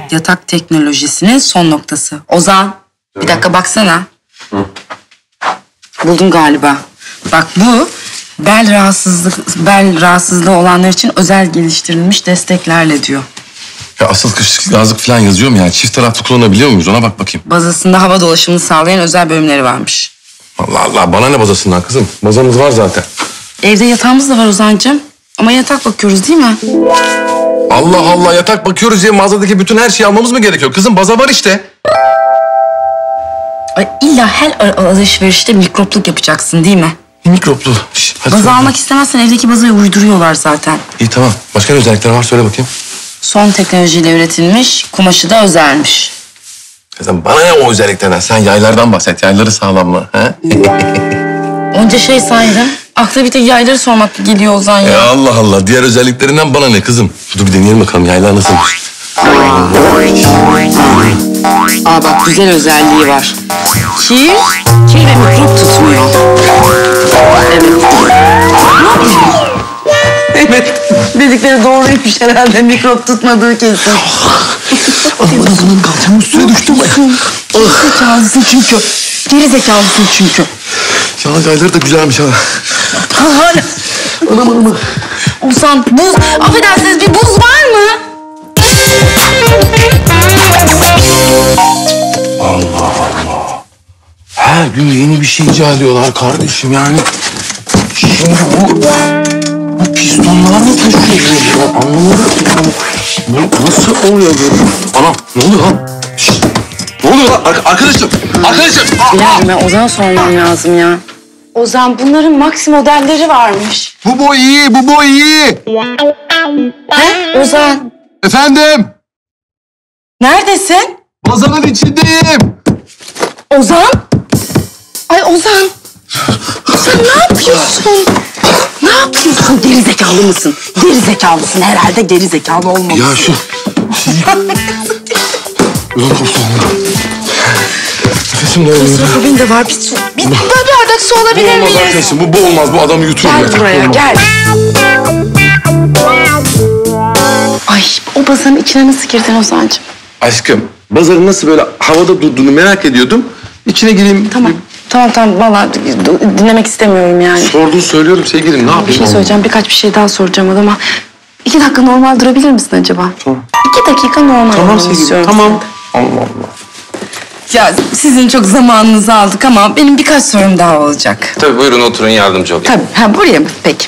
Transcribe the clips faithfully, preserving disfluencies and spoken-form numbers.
yatak teknolojisinin son noktası. Ozan, bir dakika baksana. Hı. Buldum galiba. Bak bu bel rahatsızlık bel rahatsızlığı olanlar için özel geliştirilmiş desteklerle diyor. Ya asıl kış yazlık falan yazıyor mu ya? Çift taraflı kullanabiliyor muyuz? Ona bak bakayım. Bazasında hava dolaşımını sağlayan özel bölümleri varmış. Allah Allah, bana ne bazasından kızım? Bazamız var zaten. Evde yatağımız da var Ozan'cığım. Ama yatak bakıyoruz değil mi? Allah Allah, yatak bakıyoruz diye mağazadaki bütün her şeyi almamız mı gerekiyor? Kızım baza var işte. Ay, illa her alışverişte mikropluk yapacaksın değil mi? Mikroplu. Şişt, hadi Bazı söyle. almak istemezsen evdeki bazayı uyduruyorlar zaten. İyi tamam. Başka ne özellikler var? Söyle bakayım. Son teknolojiyle üretilmiş, kumaşı da özelmiş. Kızım bana ne o özelliklerden? Sen yaylardan bahset. Yayları sağlamla. He? Onca şey saydım. Akla bir tek yayları sormak geliyor Ozan ya. Ya Allah Allah. Diğer özelliklerinden bana ne kızım? Dur bir deneyelim bakalım. Yaylar nasılmış? Aa bak, güzel özelliği var. Kir, kir ve mikrop tutmuyor. Evet. Ne yapıyorsun? Evet. Dedikleri doğruymuş herhalde. Mikrop tutmadığı kesin. Aman aman kalçamın üstüne düştüm. Geri zekalısın çünkü. Geri zekalısın çünkü. Ya yayları da güzelmiş ha. Hala. Anam anam. Ozan, buz, affedersiniz bir buz var mı? Allah Allah. Her gün yeni bir şey icat ediyorlar kardeşim yani. Şimdi bu, bu pistonlar mı taşıyor? Ben anlamadım ki. Bu nasıl oluyor böyle? Anam ne oluyor lan? Şişt. Ne oluyor lan? Ar- arkadaşım, arkadaşım. Bilal'ime Ozan sormam lazım ya. Ozan, bunların maxi modelleri varmış. Bu boy iyi, bu boy iyi. He? Ozan, Efendim? neredesin? Bazanın içindeyim. Ozan? Ay Ozan. Sen ne yapıyorsun? Ne yapıyorsun? Geri zekalı mısın? Geri zekalısın herhalde, geri zekalı olmamışsın. Ya şu... Ulan koptu ondan. Nefesim de oluyor. Benim de var bir su. Bir, bir bardak su alabilir Bu olmaz miyiz? arkadaşım, bu, bu olmaz. Bu adamı yutuyor. Gel buraya, gel. Ay, o bazanın içine nasıl girdin Ozan'cığım? Aşkım, bazarın nasıl böyle havada durduğunu merak ediyordum. İçine gireyim. Tamam, tamam, tamam. Vallahi dinlemek istemiyorum yani. Sordun söylüyorum sevgilim, ne yapayım? Bir şey söyleyeceğim, birkaç bir şey daha soracağım ama... İki dakika normal durabilir misin acaba? Tamam. İki dakika normal Tamam olmanı sevgilim, istiyorum tamam. senden. Allah Allah. Ya sizin çok zamanınızı aldık ama benim birkaç sorum daha olacak. Tabii buyurun oturun, yardımcı olayım. Tabii, ha buraya mı? Peki.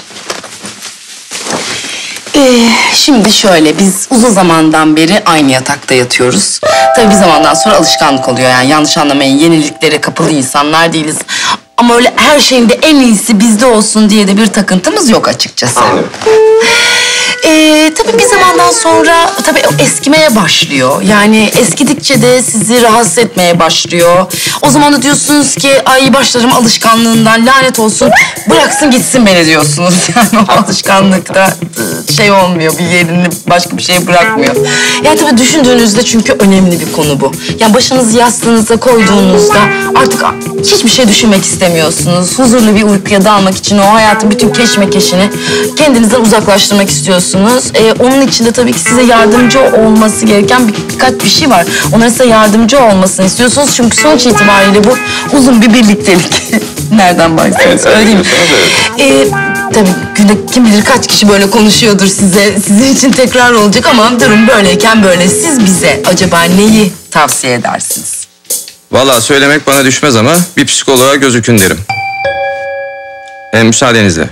Ee, şimdi şöyle, biz uzun zamandan beri aynı yatakta yatıyoruz. Tabii bir zamandan sonra alışkanlık oluyor yani. Yanlış anlamayın, yeniliklere kapalı insanlar değiliz. Ama öyle her şeyin de en iyisi bizde olsun diye de bir takıntımız yok açıkçası. Anladım. Ee, tabii bir zamandan sonra tabii o eskimeye başlıyor. Yani eskidikçe de sizi rahatsız etmeye başlıyor. O zaman da diyorsunuz ki ay başlarım alışkanlığından, lanet olsun, bıraksın gitsin beni diyorsunuz. Yani o alışkanlıkta şey olmuyor, bir yerini başka bir şeye bırakmıyor. Yani tabii düşündüğünüzde çünkü önemli bir konu bu. Yani başınızı yastığınıza koyduğunuzda artık hiçbir şey düşünmek istemiyorsunuz. Huzurlu bir uykuya dalmak için o hayatın bütün keşmekeşini kendinizden uzaklaştırmak istiyorsunuz. Ee, onun için de tabii ki size yardımcı olması gereken bir, birkaç bir şey var. Onların size yardımcı olmasını istiyorsunuz. Çünkü sonuç itibariyle bu uzun bir birliktelik. Nereden baksanız öyle değil mi? Ee, tabii günde kim bilir kaç kişi böyle konuşuyordur size. Sizin için tekrar olacak ama durum böyleyken böyle. Siz bize acaba neyi tavsiye edersiniz? Vallahi söylemek bana düşmez ama bir psikoloğa gözükün derim. Hem müsaadenizle.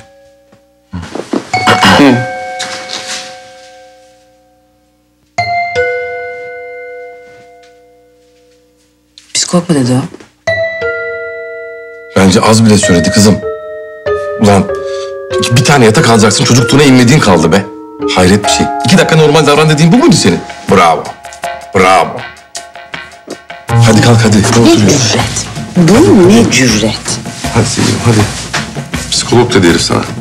Psikolog mu dedi o? Bence az bile söyledi kızım. Ulan bir tane yatak alacaksın, çocukluğuna inmediğin kaldı be. Hayret bir şey. İki dakika normal davran dediğin bu muydu senin? Bravo. Bravo. Hadi kalk hadi. Ne Ne oturuyorsun? cüret? Bu ne cüret? Hadi sevgilim hadi. Psikolog dedi herif sana.